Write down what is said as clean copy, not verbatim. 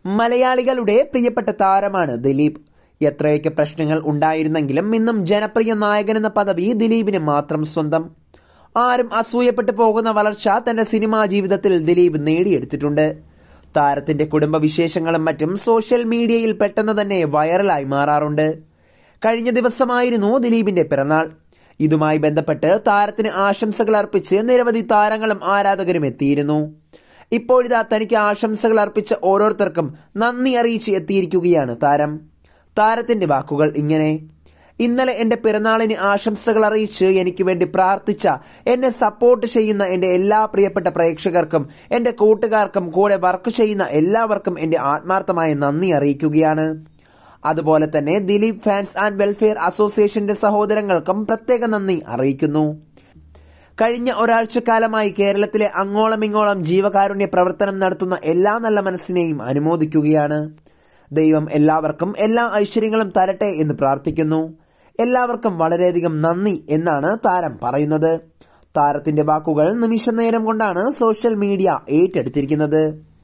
മലയാളികളുടെ പ്രിയപ്പെട്ട താരമാണ് ദിലീപ്. എത്രയൊക്കെ പ്രശ്നങ്ങൾ ഉണ്ടായിരുന്നെങ്കിലും ഇന്നും ജനപ്രിയ നായകനെന്ന പദവി ദിലീപിന് മാത്രം സ്വന്തം. ആരും അസൂയപ്പെട്ടു പോകുന്ന വളർച്ച തന്റെ സിനിമാ ജീവിതത്തിൽ ദിലീപ് നേടിയെടുത്തിട്ടുണ്ട്. താരത്തിന്റെ കുടുംബവിശേഷങ്ങളും മറ്റും സോഷ്യൽ മീഡിയയിൽ പെട്ടെന്ന് തന്നെ വൈറലായി മാറാറുണ്ട്. കഴിഞ്ഞ ദിവസമായിരുന്നു ദിലീപിന്റെ പിറന്നാൾ. ഇതുമായി ബന്ധപ്പെട്ട് താരത്തിന് ആശംസകൾ അർപ്പിച്ച് നിരവധി താരങ്ങളും ആരാധകരും എത്തിയിരുന്നു. ഇപ്പോഴിതാ തനിക്ക് ആശംസകൾ അർപ്പിച്ച ഓരോരുത്തർക്കും നന്ദി അറിയിച്ച് എത്തിയിരിക്കുകയാണ് താരം. താരത്തിന്റെ വാക്കുകൾ ഇങ്ങനെ: ഇന്നലെ എന്റെ പിറന്നാളിന് ആശംസകൾ അറിയിച്ച് എനിക്ക് വേണ്ടി പ്രാർത്ഥിച്ച, എന്നെ സപ്പോർട്ട് ചെയ്യുന്ന എന്റെ എല്ലാ പ്രിയപ്പെട്ട പ്രേക്ഷകർക്കും എന്റെ കൂട്ടുകാർക്കും കൂടെ വർക്ക് ചെയ്യുന്ന എല്ലാവർക്കും എന്റെ ആത്മാർത്ഥമായ നന്ദി അറിയിക്കുകയാണ്. അതുപോലെ തന്നെ ദിലീപ് ഫാൻസ് ആൻഡ് വെൽഫെയർ അസോസിയേഷന്റെ സഹോദരങ്ങൾക്കും പ്രത്യേക നന്ദി അറിയിക്കുന്നു. കഴിഞ്ഞ ഒരാഴ്ചക്കാലമായി കേരളത്തിലെ അങ്ങോളം ഇങ്ങോളം ജീവകാരുണ്യ പ്രവർത്തനം നടത്തുന്ന എല്ലാ നല്ല മനസ്സിനെയും അനുമോദിക്കുകയാണ്. ദൈവം എല്ലാവർക്കും എല്ലാ ഐശ്വര്യങ്ങളും തരട്ടെ എന്ന് പ്രാർത്ഥിക്കുന്നു. എല്ലാവർക്കും വളരെയധികം നന്ദി എന്നാണ് താരം പറയുന്നത്. താരത്തിന്റെ വാക്കുകൾ നിമിഷ നേരം കൊണ്ടാണ് സോഷ്യൽ മീഡിയ ഏറ്റെടുത്തിരിക്കുന്നത്.